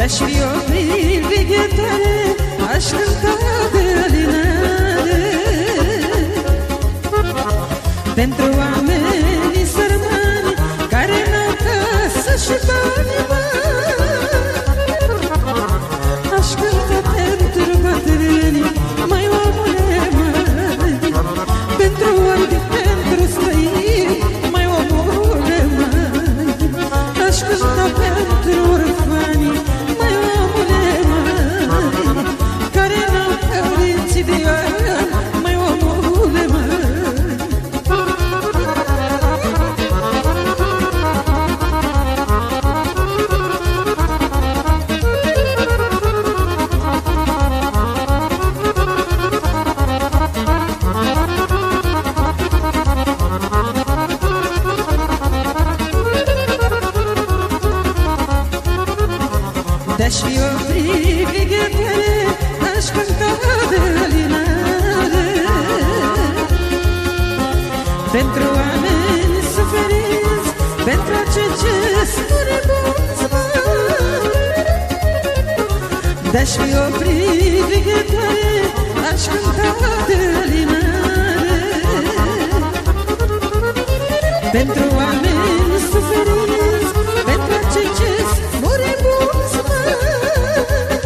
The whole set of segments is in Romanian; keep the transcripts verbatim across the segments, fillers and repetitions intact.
De-aș fi o privighetoare, aș cânta de alinare pentru oamenii sărmani care n-au casă și bani mari. Aș cânta pentru bătrâni, mai omule, mai pentru orbi, pentru străini, mai omule, mai aș cânta pentru orfani, mai omule, mai care n-au părinți de ani, mai omule, mai de-aș fi o privighetoare, aș cânta de alinare pentru oameni suferiți, pentru acei ce spune bunți mari. De-aș fi o privighetoare, aș cânta de alinare pentru oameni suferiți, pentru acei ce spune bunți mari.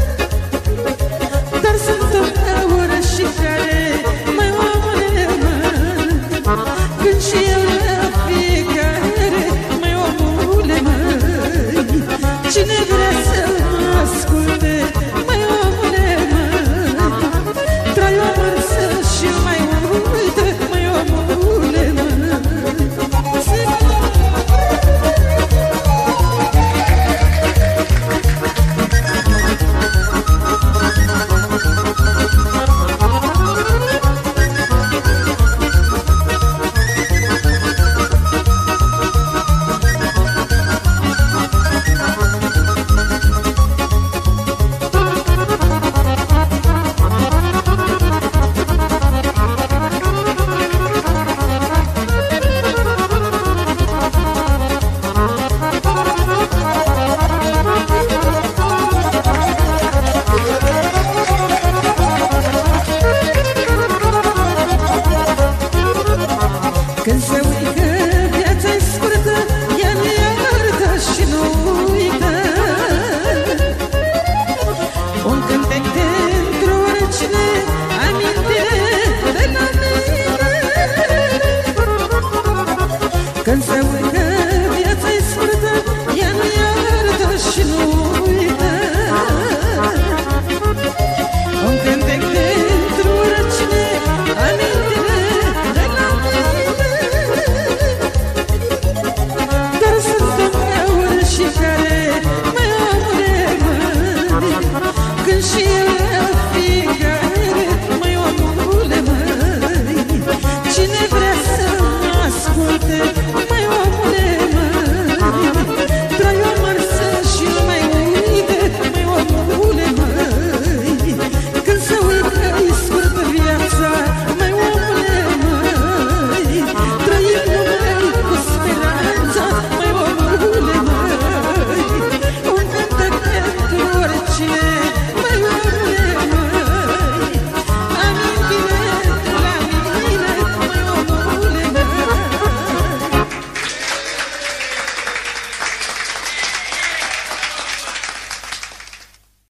Dar sunt o gaură și care, mai omule, mai când și eu la fiecare, mai omule, mai cine vrea să mă asculte, mai omule, mai trai